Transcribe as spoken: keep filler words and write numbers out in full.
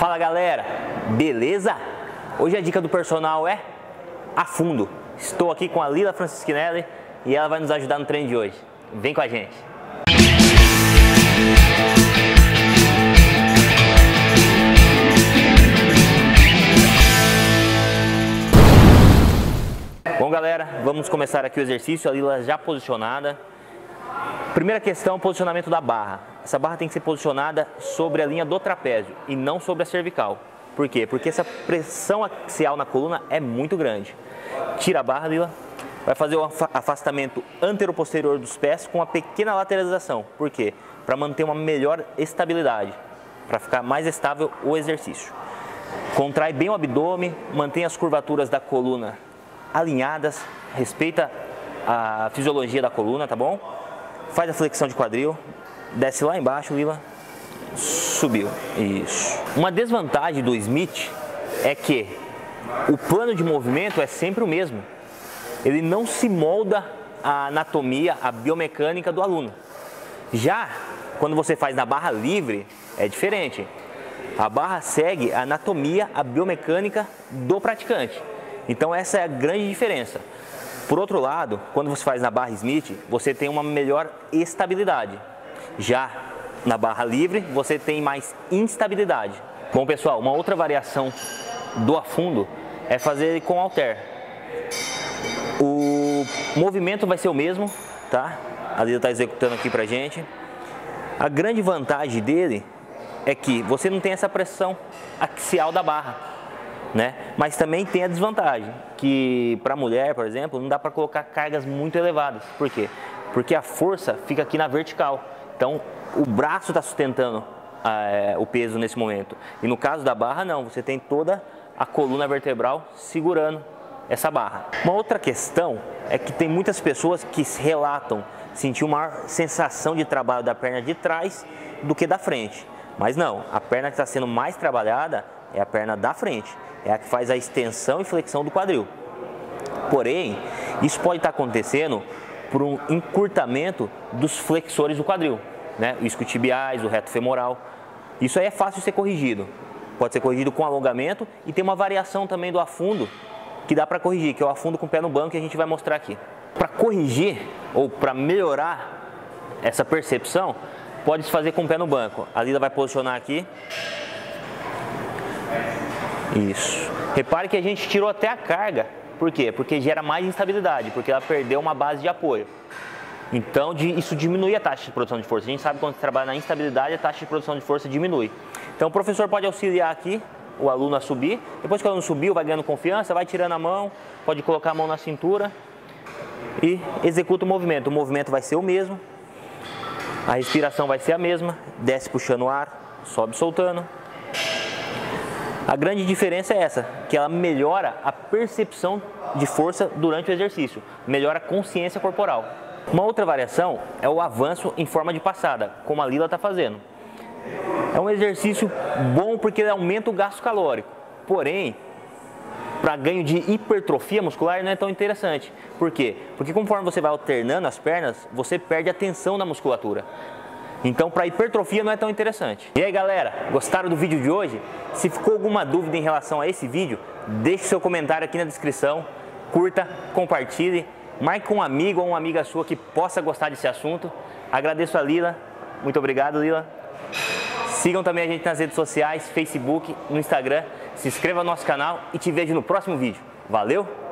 Fala galera, beleza? Hoje a dica do personal é afundo. Estou aqui com a Lila Francischinelli e ela vai nos ajudar no treino de hoje. Vem com a gente! Bom galera, vamos começar aqui o exercício, a Lila já posicionada. Primeira questão, posicionamento da barra. Essa barra tem que ser posicionada sobre a linha do trapézio e não sobre a cervical. Por quê? Porque essa pressão axial na coluna é muito grande. Tira a barra, Lila. Vai fazer o afastamento antero-posterior dos pés com uma pequena lateralização. Por quê? Para manter uma melhor estabilidade, para ficar mais estável o exercício. Contrai bem o abdômen, mantém as curvaturas da coluna alinhadas, respeita a fisiologia da coluna, tá bom? Faz a flexão de quadril, desce lá embaixo, Lila, subiu, isso. Uma desvantagem do Smith é que o plano de movimento é sempre o mesmo. Ele não se molda a anatomia, a biomecânica do aluno. Já quando você faz na barra livre, é diferente. A barra segue a anatomia, a biomecânica do praticante. Então essa é a grande diferença. Por outro lado, quando você faz na barra Smith, você tem uma melhor estabilidade. Já na barra livre, você tem mais instabilidade. Bom pessoal, uma outra variação do afundo é fazer com halter. O movimento vai ser o mesmo, tá? A Lila está executando aqui pra gente. A grande vantagem dele é que você não tem essa pressão axial da barra, né? Mas também tem a desvantagem, que para mulher, por exemplo, não dá para colocar cargas muito elevadas. Por quê? Porque a força fica aqui na vertical. Então, o braço está sustentando é, o peso nesse momento. E no caso da barra, não. Você tem toda a coluna vertebral segurando essa barra. Uma outra questão é que tem muitas pessoas que relatam sentir uma maior sensação de trabalho da perna de trás do que da frente. Mas não, a perna que está sendo mais trabalhada é a perna da frente. É a que faz a extensão e flexão do quadril. Porém, isso pode estar acontecendo por um encurtamento dos flexores do quadril, né? O isquiotibiais, o reto femoral. Isso aí é fácil de ser corrigido. Pode ser corrigido com alongamento e tem uma variação também do afundo que dá para corrigir, que é o afundo com o pé no banco, que a gente vai mostrar aqui. Para corrigir ou para melhorar essa percepção, pode se fazer com o pé no banco. A Lila vai posicionar aqui. Isso. Repare que a gente tirou até a carga. Por quê? Porque gera mais instabilidade, porque ela perdeu uma base de apoio. Então, isso diminui a taxa de produção de força. A gente sabe que quando você trabalha na instabilidade, a taxa de produção de força diminui. Então, o professor pode auxiliar aqui o aluno a subir. Depois que o aluno subiu, vai ganhando confiança, vai tirando a mão, pode colocar a mão na cintura e executa o movimento. O movimento vai ser o mesmo, a respiração vai ser a mesma, desce puxando o ar, sobe soltando. A grande diferença é essa, que ela melhora a percepção de força durante o exercício, melhora a consciência corporal. Uma outra variação é o avanço em forma de passada, como a Lila está fazendo. É um exercício bom porque ele aumenta o gasto calórico, porém, para ganho de hipertrofia muscular não é tão interessante. Por quê? Porque conforme você vai alternando as pernas, você perde a tensão na musculatura. Então, para hipertrofia não é tão interessante. E aí, galera, gostaram do vídeo de hoje? Se ficou alguma dúvida em relação a esse vídeo, deixe seu comentário aqui na descrição, curta, compartilhe, marque um amigo ou uma amiga sua que possa gostar desse assunto. Agradeço a Lila, muito obrigado, Lila. Sigam também a gente nas redes sociais, Facebook, no Instagram, se inscreva no nosso canal e te vejo no próximo vídeo. Valeu!